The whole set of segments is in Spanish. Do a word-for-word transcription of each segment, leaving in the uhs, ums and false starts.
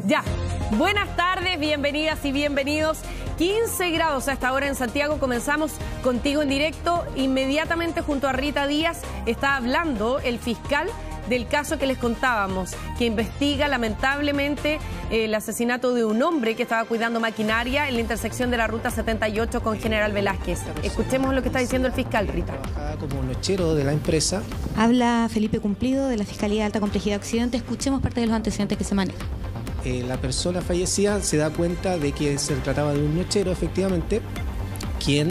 Ya, buenas tardes, bienvenidas y bienvenidos. quince grados a esta hora en Santiago. Comenzamos contigo en directo. Inmediatamente junto a Rita Díaz está hablando el fiscal del caso que les contábamos, que investiga lamentablemente el asesinato de un hombre que estaba cuidando maquinaria en la intersección de la ruta setenta y ocho con General Velázquez. Escuchemos lo que está diciendo el fiscal, Rita. Trabajaba como nochero de la empresa. Habla Felipe Cumplido de la Fiscalía de Alta Complejidad Occidente. Escuchemos parte de los antecedentes que se manejan. Eh, la persona fallecida se da cuenta de que se trataba de un nochero, efectivamente, quien,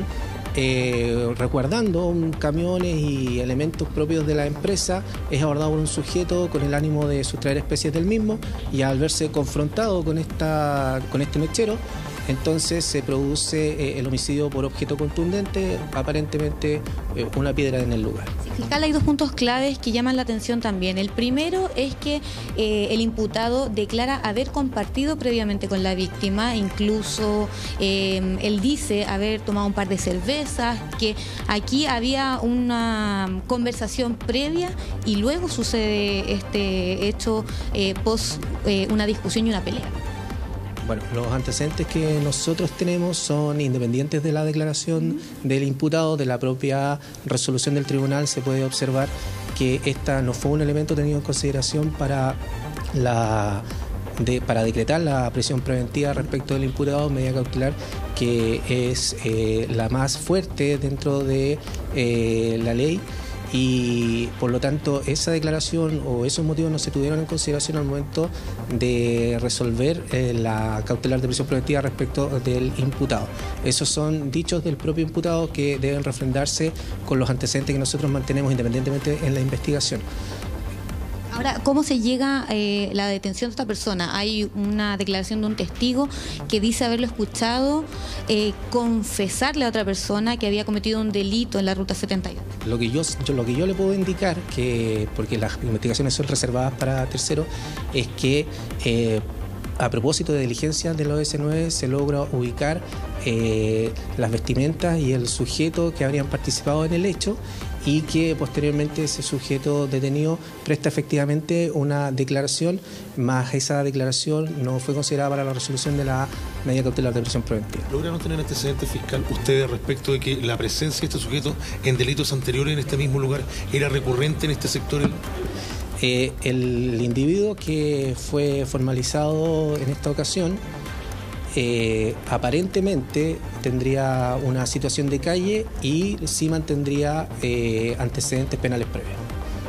eh, resguardando un camiones y elementos propios de la empresa, es abordado por un sujeto con el ánimo de sustraer especies del mismo, y al verse confrontado con, esta, con este nochero, entonces se produce eh, el homicidio por objeto contundente, aparentemente eh, una piedra en el lugar. Fiscal, hay dos puntos claves que llaman la atención también. El primero es que eh, el imputado declara haber compartido previamente con la víctima, incluso eh, él dice haber tomado un par de cervezas, que aquí había una conversación previa y luego sucede este hecho eh, post eh, una discusión y una pelea. Bueno, los antecedentes que nosotros tenemos son independientes de la declaración del imputado. De la propia resolución del tribunal se puede observar que esta no fue un elemento tenido en consideración para, la, de, para decretar la prisión preventiva respecto del imputado, medida cautelar que es eh, la más fuerte dentro de eh, la ley. Y por lo tanto esa declaración o esos motivos no se tuvieron en consideración al momento de resolver eh, la cautelar de prisión preventiva respecto del imputado. Esos son dichos del propio imputado que deben refrendarse con los antecedentes que nosotros mantenemos independientemente en la investigación. Ahora, ¿cómo se llega a eh, la detención de esta persona? Hay una declaración de un testigo que dice haberlo escuchado eh, confesarle a otra persona que había cometido un delito en la ruta setenta y ocho. Lo que yo, yo, lo que yo le puedo indicar, que porque las investigaciones son reservadas para terceros, es que eh, a propósito de diligencias del O S nueve se logra ubicar eh, las vestimentas y el sujeto que habrían participado en el hecho, y que posteriormente ese sujeto detenido presta efectivamente una declaración, más esa declaración no fue considerada para la resolución de la medida cautelar de prisión preventiva. ¿Lograron tener antecedentes, fiscal, ustedes respecto de que la presencia de este sujeto en delitos anteriores en este mismo lugar era recurrente en este sector? Eh, el individuo que fue formalizado en esta ocasión Eh, aparentemente tendría una situación de calle y sí mantendría eh, antecedentes penales previos.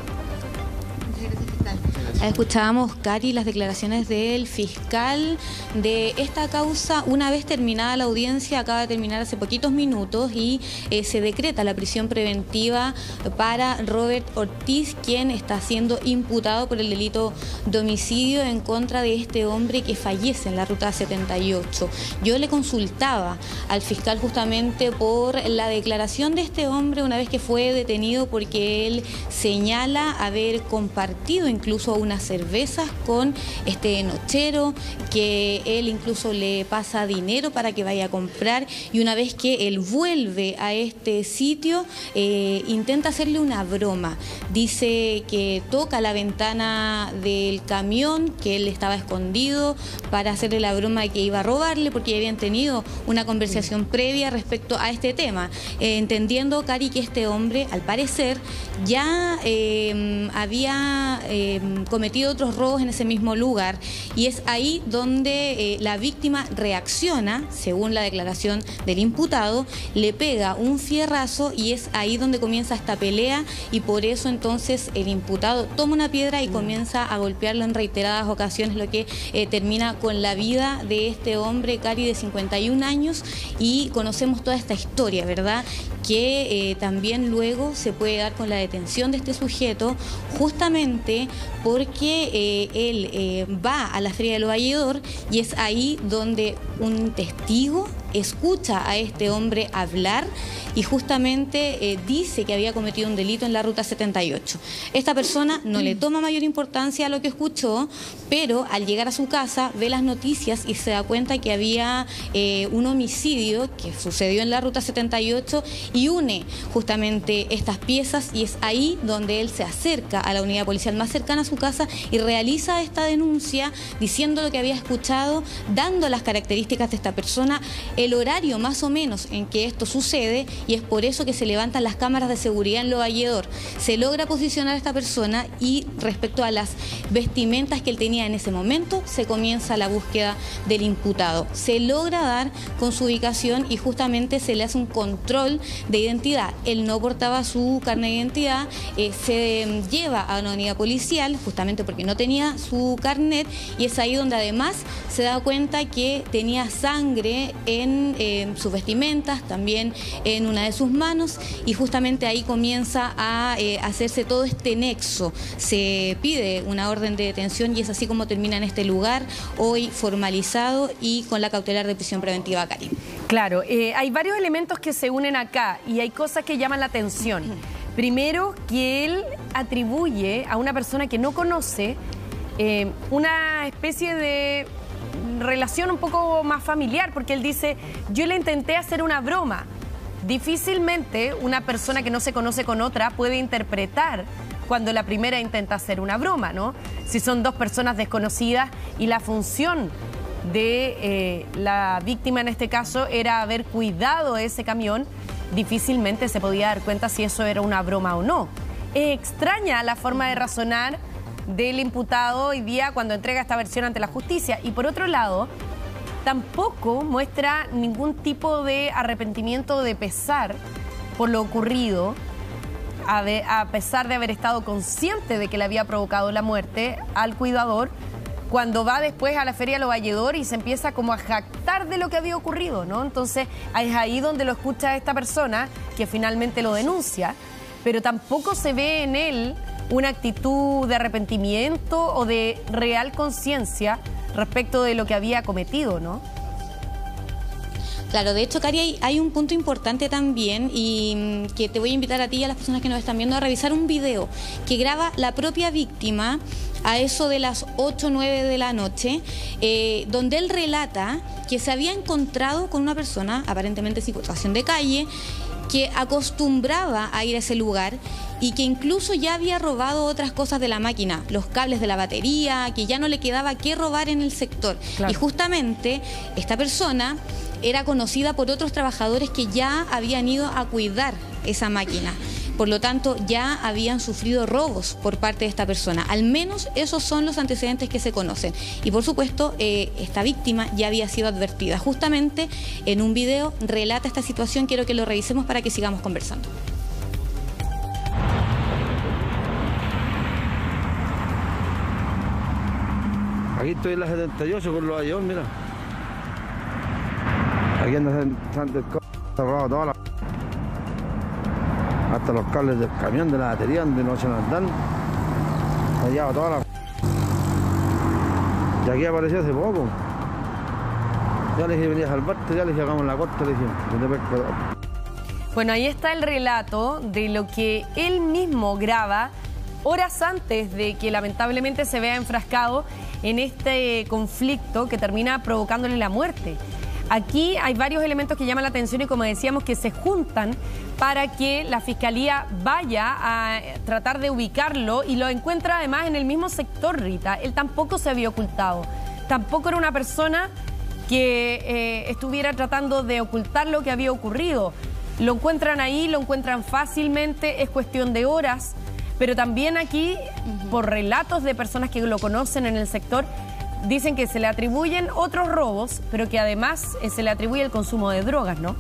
Escuchábamos, Cari, las declaraciones del fiscal de esta causa. Una vez terminada la audiencia, acaba de terminar hace poquitos minutos, y eh, se decreta la prisión preventiva para Robert Ortiz, quien está siendo imputado por el delito de homicidio en contra de este hombre que fallece en la ruta setenta y ocho. Yo le consultaba al fiscal justamente por la declaración de este hombre una vez que fue detenido, porque él señala haber compartido incluso un unas cervezas con este nochero, que él incluso le pasa dinero para que vaya a comprar, y una vez que él vuelve a este sitio eh, intenta hacerle una broma. Dice que toca la ventana del camión, que él estaba escondido, para hacerle la broma de que iba a robarle, porque ya habían tenido una conversación previa respecto a este tema, eh, entendiendo, Cari, que este hombre al parecer ya eh, había eh, cometido otros robos en ese mismo lugar, y es ahí donde eh, la víctima reacciona, según la declaración del imputado, le pega un fierrazo, y es ahí donde comienza esta pelea, y por eso entonces el imputado toma una piedra y comienza a golpearlo en reiteradas ocasiones, lo que eh, termina con la vida de este hombre, Cari, de cincuenta y un años, y conocemos toda esta historia, ¿verdad?, que eh, también luego se puede dar con la detención de este sujeto, justamente porque eh, él eh, va a la Feria del Valledor, y es ahí donde un testigo escucha a este hombre hablar y justamente eh, dice que había cometido un delito en la ruta setenta y ocho. Esta persona no le toma mayor importancia a lo que escuchó, pero al llegar a su casa ve las noticias y se da cuenta que había eh, un homicidio que sucedió en la ruta setenta y ocho y une justamente estas piezas, y es ahí donde él se acerca a la unidad policial más cercana a su casa y realiza esta denuncia diciendo lo que había escuchado, dando las características de esta persona, el horario más o menos en que esto sucede, y es por eso que se levantan las cámaras de seguridad en Lo Valledor. Se logra posicionar a esta persona y respecto a las vestimentas que él tenía en ese momento, se comienza la búsqueda del imputado. Se logra dar con su ubicación y justamente se le hace un control de identidad. Él no portaba su carnet de identidad, eh, se lleva a una unidad policial justamente porque no tenía su carnet, y es ahí donde además se da cuenta que tenía sangre en eh, sus vestimentas, también en una de sus manos, y justamente ahí comienza a eh, hacerse todo este nexo. Se pide una orden de detención y es así como termina en este lugar, hoy formalizado y con la cautelar de prisión preventiva, Cari. Claro, eh, hay varios elementos que se unen acá y hay cosas que llaman la atención. Primero, que él atribuye a una persona que no conoce eh, una especie de relación un poco más familiar, porque él dice, yo le intenté hacer una broma. Difícilmente una persona que no se conoce con otra puede interpretar cuando la primera intenta hacer una broma, ¿no? Si son dos personas desconocidas y la función de eh, la víctima en este caso era haber cuidado ese camión, difícilmente se podía dar cuenta si eso era una broma o no. Es extraña la forma de razonar del imputado hoy día cuando entrega esta versión ante la justicia. Y por otro lado, tampoco muestra ningún tipo de arrepentimiento o de pesar por lo ocurrido, a, de, a pesar de haber estado consciente de que le había provocado la muerte al cuidador, cuando va después a la Feria Lo Valledor y se empieza como a jactar de lo que había ocurrido, ¿no? Entonces es ahí donde lo escucha esta persona que finalmente lo denuncia, pero tampoco se ve en él una actitud de arrepentimiento o de real conciencia respecto de lo que había cometido, ¿no? Claro, de hecho, Cari, hay, hay un punto importante también y mmm, que te voy a invitar a ti y a las personas que nos están viendo a revisar un video que graba la propia víctima a eso de las ocho o nueve de la noche, eh, donde él relata que se había encontrado con una persona, aparentemente en situación de calle, que acostumbraba a ir a ese lugar y que incluso ya había robado otras cosas de la máquina, los cables de la batería, que ya no le quedaba qué robar en el sector. Claro. Y justamente esta persona era conocida por otros trabajadores que ya habían ido a cuidar esa máquina. Por lo tanto, ya habían sufrido robos por parte de esta persona. Al menos esos son los antecedentes que se conocen. Y por supuesto, eh, esta víctima ya había sido advertida. Justamente en un video relata esta situación. Quiero que lo revisemos para que sigamos conversando. Aquí estoy en la setenta y ocho con los Valledor, mira. Aquí anda cerrado toda la... hasta los cables del camión, de la batería, donde no se nos dan. Allá toda la... Y aquí apareció hace poco. Ya le dije, venía a salvarte, ya le dije, hagamos la corte, le dije, yo te pesco. Bueno, ahí está el relato de lo que él mismo graba horas antes de que lamentablemente se vea enfrascado en este conflicto que termina provocándole la muerte. Aquí hay varios elementos que llaman la atención y, como decíamos, que se juntan para que la Fiscalía vaya a tratar de ubicarlo, y lo encuentra además en el mismo sector, Rita. Él tampoco se había ocultado, tampoco era una persona que eh, estuviera tratando de ocultar lo que había ocurrido. Lo encuentran ahí, lo encuentran fácilmente, es cuestión de horas, pero también aquí, por relatos de personas que lo conocen en el sector, dicen que se le atribuyen otros robos, pero que además eh, se le atribuye el consumo de drogas, ¿no?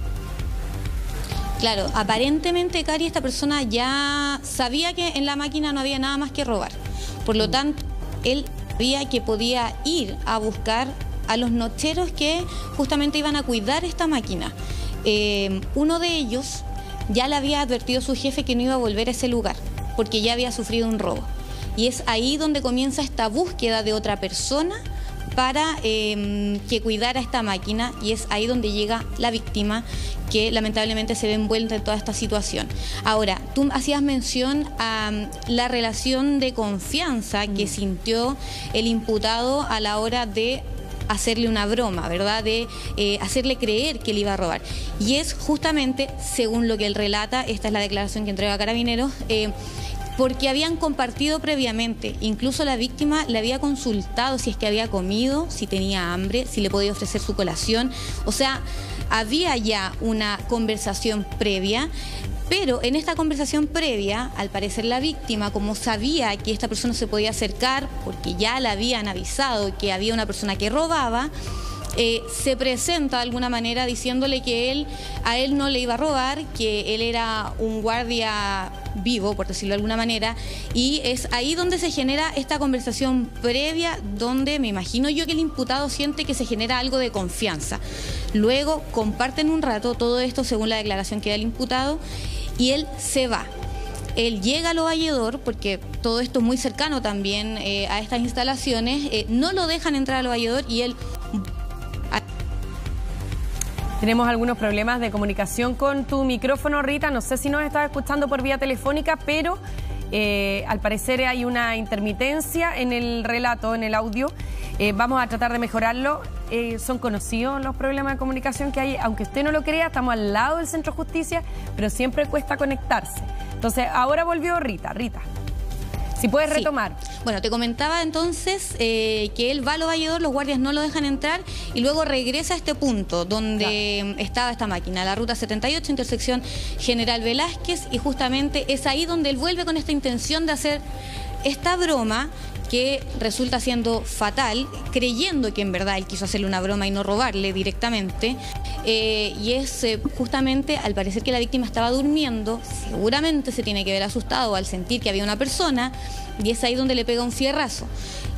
Claro, aparentemente, Cari, esta persona ya sabía que en la máquina no había nada más que robar. Por lo tanto, él sabía que podía ir a buscar a los nocheros que justamente iban a cuidar esta máquina. Eh, uno de ellos ya le había advertido a su jefe que no iba a volver a ese lugar, porque ya había sufrido un robo. Y es ahí donde comienza esta búsqueda de otra persona para eh, que cuidara esta máquina, y es ahí donde llega la víctima, que lamentablemente se ve envuelta en toda esta situación. Ahora, tú hacías mención a um, la relación de confianza que sintió el imputado a la hora de hacerle una broma, ¿verdad? De eh, hacerle creer que le iba a robar. Y es justamente, según lo que él relata, esta es la declaración que entrega Carabineros, eh, porque habían compartido previamente. Incluso la víctima le había consultado si es que había comido, si tenía hambre, si le podía ofrecer su colación. O sea, había ya una conversación previa. Pero en esta conversación previa, al parecer la víctima, como sabía que esta persona se podía acercar, porque ya le habían avisado que había una persona que robaba, eh, se presenta de alguna manera diciéndole que él, a él no le iba a robar, que él era un guardia vivo, por decirlo de alguna manera, y es ahí donde se genera esta conversación previa, donde me imagino yo que el imputado siente que se genera algo de confianza. Luego comparten un rato todo esto según la declaración que da el imputado, y él se va. Él llega al Ovalledor, porque todo esto es muy cercano también eh, a estas instalaciones, eh, no lo dejan entrar al Ovalledor y él... Tenemos algunos problemas de comunicación con tu micrófono, Rita. No sé si nos estás escuchando por vía telefónica, pero eh, al parecer hay una intermitencia en el relato, en el audio. Eh, vamos a tratar de mejorarlo. Eh, son conocidos los problemas de comunicación que hay. Aunque usted no lo crea, estamos al lado del Centro de Justicia, pero siempre cuesta conectarse. Entonces, ahora volvió Rita. Rita, si puedes retomar. Sí. Bueno, te comentaba entonces eh, que él va al Ovalledor, los guardias no lo dejan entrar y luego regresa a este punto donde claro. estaba esta máquina, la ruta setenta y ocho, intersección General Velázquez, y justamente es ahí donde él vuelve con esta intención de hacer esta broma que resulta siendo fatal, creyendo que en verdad él quiso hacerle una broma y no robarle directamente. Eh, y es eh, justamente, al parecer que la víctima estaba durmiendo, seguramente se tiene que ver asustado al sentir que había una persona, y es ahí donde le pega un fierrazo.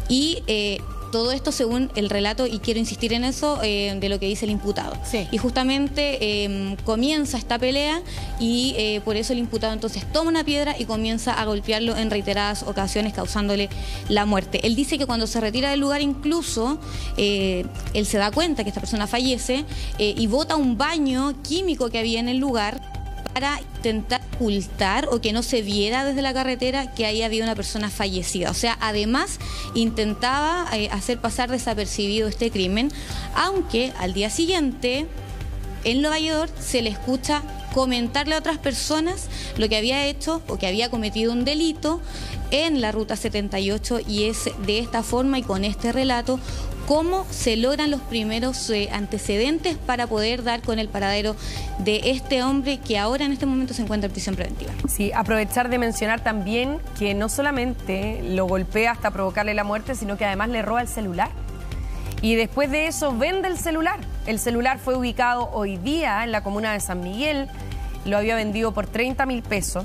Y eh, todo esto según el relato, y quiero insistir en eso, eh, de lo que dice el imputado. Sí. Y justamente eh, comienza esta pelea y eh, por eso el imputado entonces toma una piedra y comienza a golpearlo en reiteradas ocasiones, causándole la muerte. Él dice que cuando se retira del lugar incluso, eh, él se da cuenta que esta persona fallece eh, y bota un baño químico que había en el lugar para intentar ocultar o que no se viera desde la carretera que ahí había una persona fallecida. O sea, además intentaba eh, hacer pasar desapercibido este crimen, aunque al día siguiente en Ovalledor se le escucha comentarle a otras personas lo que había hecho o que había cometido un delito en la ruta setenta y ocho, y es de esta forma y con este relato cómo se logran los primeros eh, antecedentes para poder dar con el paradero de este hombre que ahora en este momento se encuentra en prisión preventiva. Sí, aprovechar de mencionar también que no solamente lo golpea hasta provocarle la muerte, sino que además le roba el celular. Y después de eso vende el celular. El celular fue ubicado hoy día en la comuna de San Miguel, lo había vendido por treinta mil pesos.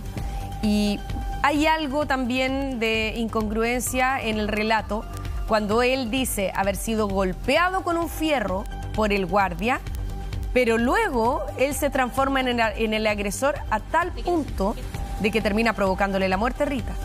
Y hay algo también de incongruencia en el relato, cuando él dice haber sido golpeado con un fierro por el guardia, pero luego él se transforma en el, en el agresor a tal punto de que termina provocándole la muerte, Rita.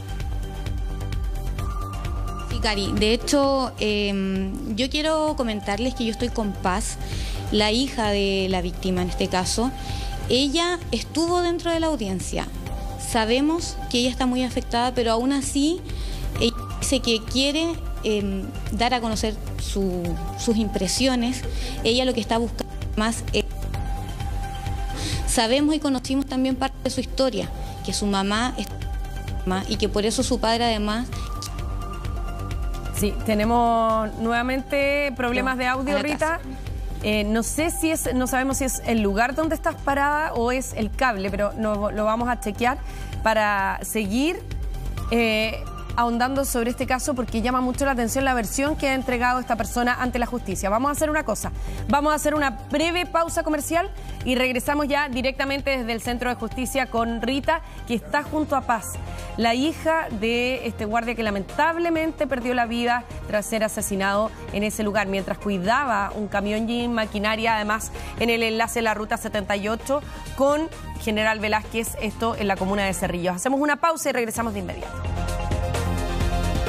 Sí, Cari, de hecho, eh, yo quiero comentarles que yo estoy con Paz, la hija de la víctima en este caso. Ella estuvo dentro de la audiencia. Sabemos que ella está muy afectada, pero aún así ella dice que quiere Eh, dar a conocer su, sus impresiones. Ella lo que está buscando más es... Sabemos y conocimos también parte de su historia, que su mamá es y que por eso su padre además... Sí, tenemos nuevamente problemas no, de audio, Rita. Eh, no sé si es, no sabemos si es el lugar donde estás parada o es el cable, pero no, lo vamos a chequear para seguir eh, ahondando sobre este caso, porque llama mucho la atención la versión que ha entregado esta persona ante la justicia. Vamos a hacer una cosa, vamos a hacer una breve pausa comercial y regresamos ya directamente desde el Centro de Justicia con Rita, que está junto a Paz, la hija de este guardia que lamentablemente perdió la vida tras ser asesinado en ese lugar, mientras cuidaba un camión y maquinaria, además en el enlace de la ruta setenta y ocho con General Velázquez, esto en la comuna de Cerrillos. Hacemos una pausa y regresamos de inmediato.